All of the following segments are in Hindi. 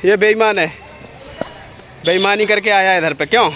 ये बेईमान है, बेईमानी करके आया इधर पे। क्यों?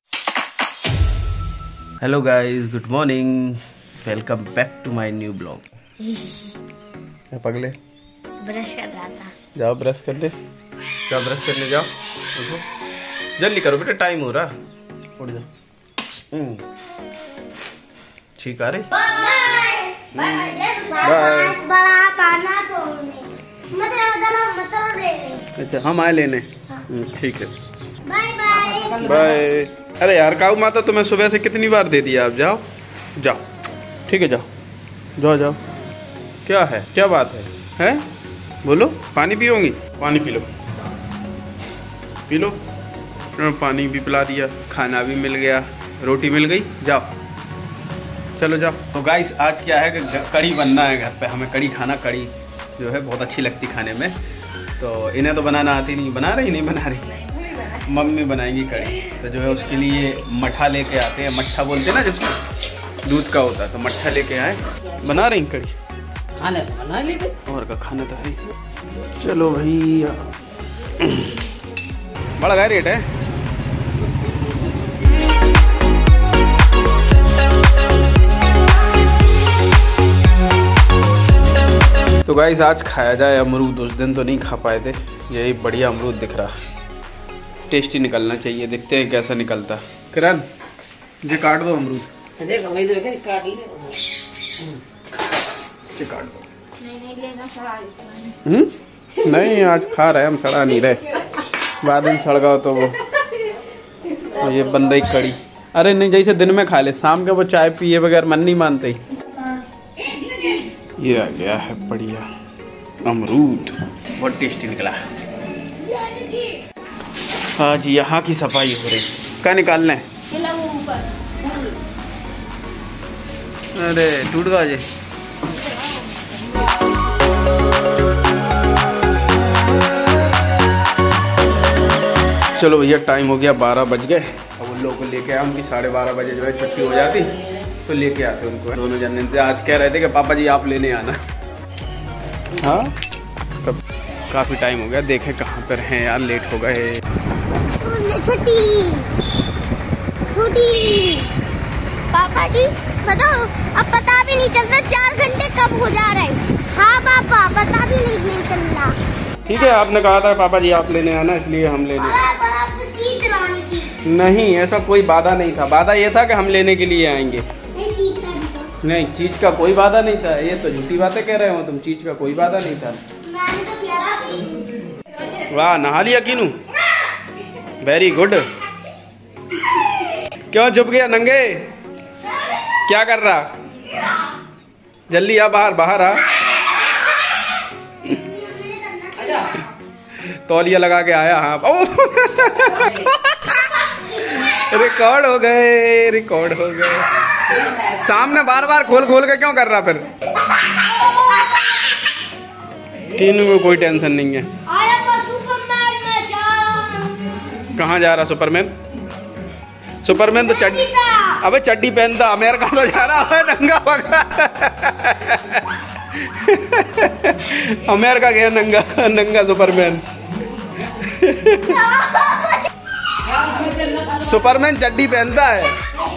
Hello guys, good morning, welcome back to my new blog. पगले ब्रश कर रहा था। जाओ ब्रश कर ले, जाओ ब्रश करने जाओ। उठो जल्दी करो बेटा, टाइम हो रहा। उठ जाओ। ठीक आ रही। अच्छा हम आए लेने। ठीक है, बाय बाय। अरे यार काऊ माता, तुम्हें सुबह से कितनी बार दे दिया। आप जाओ जाओ, ठीक है, जाओ जाओ जाओ। क्या है, क्या बात है? हैं? बोलो, पानी पियोगी? पानी पी लो, पी लो। पानी भी पिला दिया, खाना भी मिल गया, रोटी मिल गई। जाओ चलो जाओ। तो गाइस आज क्या है कि कड़ी बनना है घर पे। हमें कड़ी खाना, कड़ी जो है बहुत अच्छी लगती खाने में। तो इन्हें तो बनाना आती नहीं, बना रही नहीं बना रही, मम्मी बनाएंगी कड़ी। तो जो है उसके लिए मट्ठा लेके आते हैं, मट्ठा बोलते हैं ना जिसको दूध का होता है। तो मट्ठा लेके आए, बना रही कड़ी। खाने से बना ली और का खाना तो है। चलो भैया, बड़ा गाय रेट है। तो गाइस आज खाया जाए अमरूद। उस दिन तो नहीं खा पाए थे, यही बढ़िया अमरूद दिख रहा, टेस्टी निकलना चाहिए। देखते हैं कैसा निकलता। किरण ये काट दो अमरूद, देखो मैं इधर काट ले। काट दो। नहीं आज खा रहे हम, सड़ा नहीं रहे। बाद में सड़गा तो वो ये बन रही कड़ी। अरे नहीं, जैसे दिन में खा ले, शाम के वो चाय पिए बगैर मन नहीं मानते। ये आ गया है बढ़िया अमरूद, बहुत टेस्टी निकला। आज यहाँ की सफाई हो रही। क्या निकालना है? अरे टूट गया जी। चलो भैया टाइम हो गया, 12 बज गए। अब उन लोगों को लेके आया, उनकी 12:30 बजे जो है छुट्टी हो जाती, तो लेके आते उनको। दोनों जने से आज कह रहे थे कि पापा जी आप लेने आना। हाँ तब काफ़ी टाइम हो गया, देखें कहाँ पर हैं यार, लेट हो गए। छुट्टी पापा जी बताओ, अब पता भी नहीं चलता 4 घंटे कब हो जा रहे हैं। हाँ पापा, पता भी नहीं चल रहा। ठीक है, आपने कहा था पापा जी आप लेने आना, इसलिए हम लेने। नहीं ऐसा कोई वादा नहीं था, वादा ये था कि हम लेने के लिए आएंगे। नहीं चीज का कोई वादा नहीं था, ये तो झूठी बातें कह रहे हो तुम। चीज का कोई वादा नहीं था। वाह, नहा लिया कीनू, वेरी गुड। क्यों चुप गया नंगे? क्या कर रहा? जल्दी आ, बाहर बाहर आ। तौलिया लगा के आया। हाँ रिकॉर्ड हो गए, रिकॉर्ड हो गए। सामने बार बार खोल खोल के क्यों कर रहा फिर? तीनों को कोई टेंशन नहीं है। कहाँ जा रहा सुपरमैन? सुपरमैन तो चड्डी, अबे चड्डी पहनता। अमेरिका तो जा रहा है नंगा पकड़ा। अमेरिका गया नंगा, नंगा सुपरमैन। सुपरमैन चड्डी पहनता है।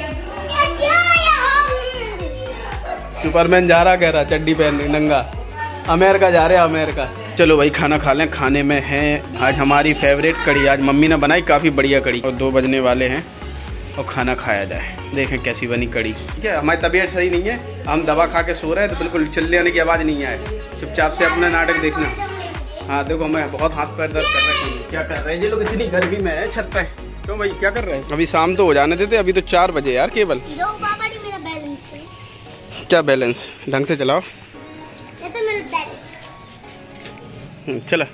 सुपरमैन जा रहा, कह रहा चड्डी पहन नंगा। अमेरिका जा रहे हैं, अमेरिका। चलो भाई खाना खा लें। खाने में है आज हमारी फेवरेट कड़ी। आज मम्मी ने बनाई काफ़ी बढ़िया कड़ी। और 2 बजने वाले हैं और खाना खाया जाए, देखें कैसी बनी कड़ी। ठीक है, हमारी तबीयत सही नहीं है, हम दवा खा के सो रहे हैं, तो बिल्कुल चिल्लाने की आवाज़ नहीं आए। चुपचाप से अपना नाटक देखना। हाँ देखो, मैं बहुत हाथ पैर दर्द कर रहा हूँ। क्या कर रहे हैं ये लोग इतनी गर्मी में है छत पे? क्यों भाई क्या कर रहे हैं? अभी शाम तो हो जाने देते, अभी तो 4 बजे यार केवल। पापा जी मेरा बैलेंस है। क्या बैलेंस? ढंग से चलाओ। ये तो मेरा बैलेंस। चलो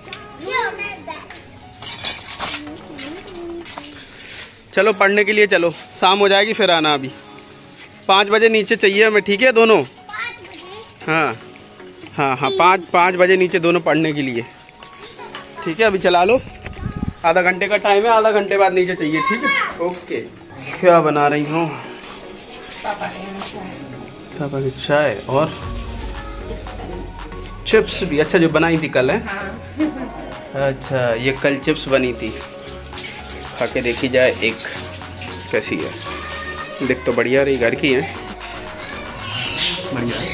चलो पढ़ने के लिए चलो, शाम हो जाएगी फिर आना। अभी 5 बजे नीचे चाहिए हमें, ठीक है दोनों? 5 बजे? हाँ हाँ हाँ, 5 बजे नीचे दोनों पढ़ने के लिए। ठीक है, अभी चला लो, आधा घंटे का टाइम है, आधा घंटे बाद नीचे चाहिए। ठीक है, ओके। क्या बना रही हूँ? पापा की चाय और चिप्स भी। अच्छा जो बनाई थी कल है। अच्छा, ये कल चिप्स बनी थी, खा के देखी जाए एक कैसी है। दिख तो बढ़िया रही, घर की है, बढ़िया।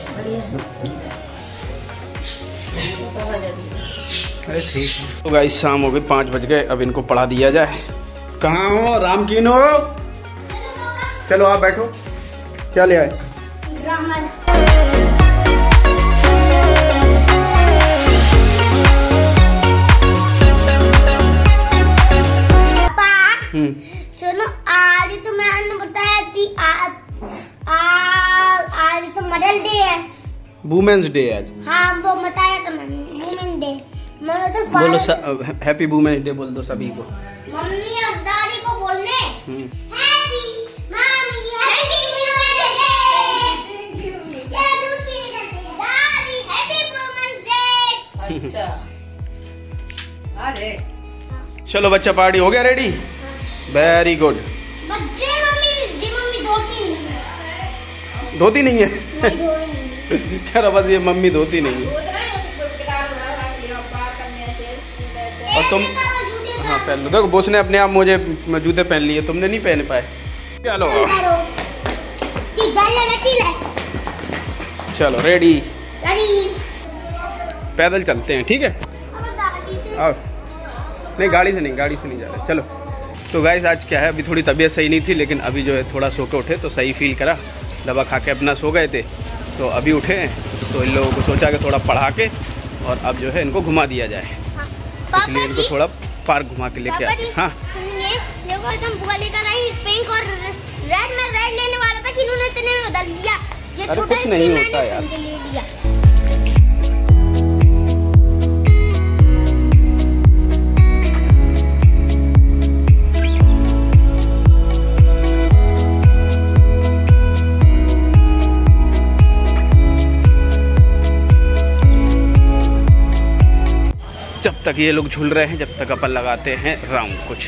अरे ठीक है। तो गाइस शाम हो गई, 5 बज गए, अब इनको पढ़ा दिया जाए। कहाँ हो रामकीन हो? चलो आप बैठो। क्या ले आए? सुनो, आज तो मैंने बताया थी आज तो मदर्स डे है, वुमेन्स डे आज। हाँ वो बताया था मैंने, वुमेन डे। मैं तो बोलो हैप्पी वुमेन्स डे बोल दो सभी को। मम्मी और दादी को बोलने happy mummy happy women's day, दादी हैप्पी वुमेन्स डे। अच्छा अरे चलो बच्चा, पार्टी हो गया रेडी? Very good. धोती नहीं है? कह रहा बस ये मम्मी धोती नहीं है। और तुम? हाँ पहन लो। देखो बोस ने अपने आप मुझे जूते पहन लिए, तुमने नहीं पहन पाए। चलो चलो रेडी। पैदल चलते हैं, ठीक है? आओ। नहीं गाड़ी से नहीं, गाड़ी से नहीं जा रहे। चलो। तो गाइस आज क्या है, अभी थोड़ी तबीयत सही नहीं थी, लेकिन अभी जो है थोड़ा सो के उठे तो सही फील करा। दवा खा के अपना सो गए थे, तो अभी उठे हैं, तो इन लोगों को सोचा कि थोड़ा पढ़ा के और अब जो है इनको घुमा दिया जाए। इसलिए इनको थोड़ा पार्क घुमा के लेके आए। हाँ देखो एकदम बुआ लेकर आई, पिंक और रेड में रेड लेने वाला था कि इन्होंने इतने में बदल दिया। अरे कुछ नहीं होता यार। ले लिया। जब तक ये लोग झूल रहे हैं, जब तक अपन लगाते हैं राउंड कुछ।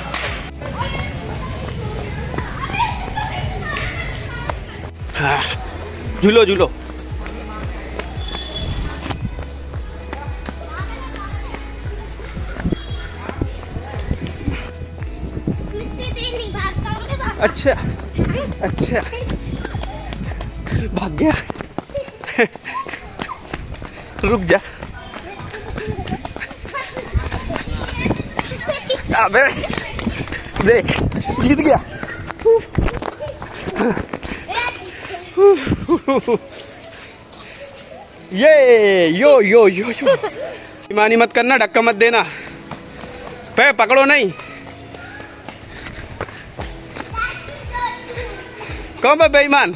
हाँ झूलो झूलो। अच्छा अच्छा भाग गया। रुक जा। अबे देख जीत गया। ये यो यो यो यो बेईमानी मत करना, धक्का मत देना, पे पकड़ो नहीं। कौन है बेईमान?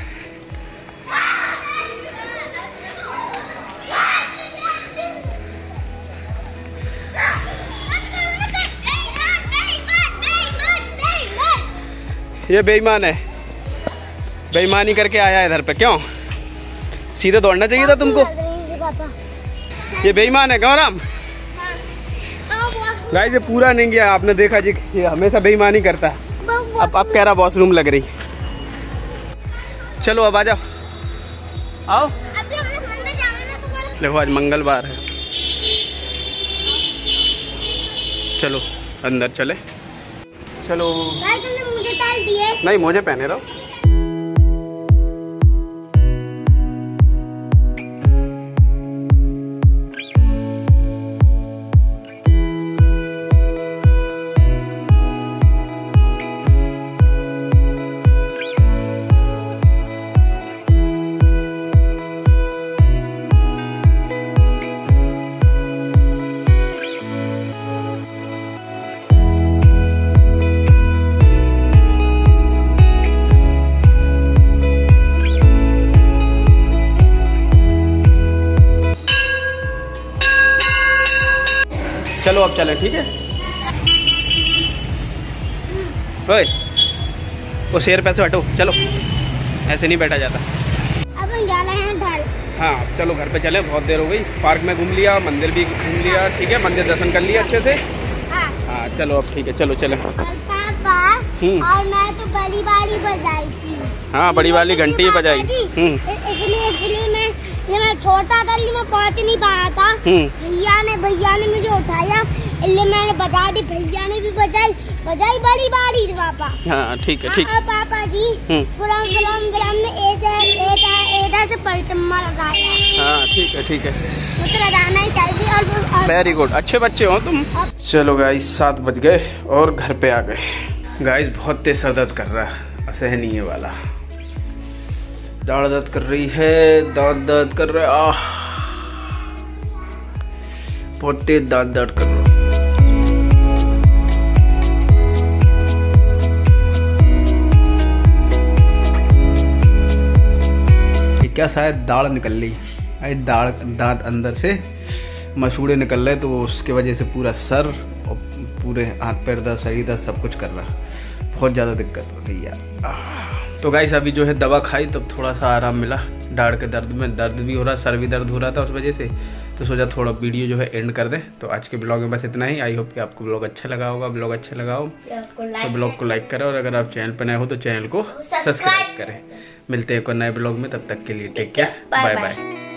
ये बेईमान है, बेईमानी करके आया इधर पे। क्यों? सीधे दौड़ना चाहिए था तुमको। ये बेईमान है गौराम। गाइस ये पूरा नहीं गया, आपने देखा जी, ये हमेशा बेईमानी करता है। अब कह रहा वॉशरूम लग रही। चलो अब आ जाओ, आओ। देखो आज मंगलवार है, चलो अंदर चले। चलो मुझे डाल दिए। नहीं मुझे पहने रहो। चलो अब चले, ठीक है? ओए वो शेर पैसे हटो, चलो ऐसे नहीं बैठा जाता। अब हम जा रहे हैं घर। हाँ चलो घर पे चले, बहुत देर हो गई। पार्क में घूम लिया, मंदिर भी घूम लिया, ठीक है? मंदिर दर्शन कर लिया अच्छे से। हाँ चलो अब ठीक है, चलो चले। पापा और मैं तो बड़ी वाली बजाई थी। हाँ बड़ी वाली घंटी बजाई। इसलिए मैं छोटा गली में पहुंच नहीं पाया था। भैया ने मुझे उठाया इसलिए मैंने बजा दी, भैया ने भी बजाई बड़ी बारी से पापा। हाँ ठीक है ठीक है। पापा जी फिल्म ने एदा से पलटम्मा लगाया। हाँ ठीक है ठीक है, तो लगाना ही चाहिए। वेरी गुड, अच्छे बच्चे हो तुम। चलो गाइस 7 बज गए और घर पे आ गए। गाइस बहुत तेज सर दर्द कर रहा है, असहनीय वाला। दाढ़ दर्द कर रही है, दांत दर्द कर रहा है, बहुत तेज दांत दर्द कर रहा है। क्या शायद दाढ़ निकल ली, दांत अंदर से मसूड़े निकल रहे, तो उसके वजह से पूरा सर और पूरे हाथ पैर दर्द, शरीर दर्द सब कुछ कर रहा, बहुत ज़्यादा दिक्कत हो रही यार। तो गाइस अभी जो है दवा खाई तब थोड़ा सा आराम मिला। दाढ़ के दर्द में दर्द भी हो रहा, सर भी दर्द हो रहा था उस वजह से, तो सोचा थोड़ा वीडियो जो है एंड कर दें। तो आज के ब्लॉग में बस इतना ही। आई होप कि आपको ब्लॉग अच्छा लगा होगा। ब्लॉग अच्छा लगा हो तो ब्लॉग को लाइक करें, और अगर आप चैनल पर नए हो तो चैनल को सब्सक्राइब करें। मिलते हैं एक नए ब्लॉग में, तब तक के लिए टेक केयर, बाय बाय।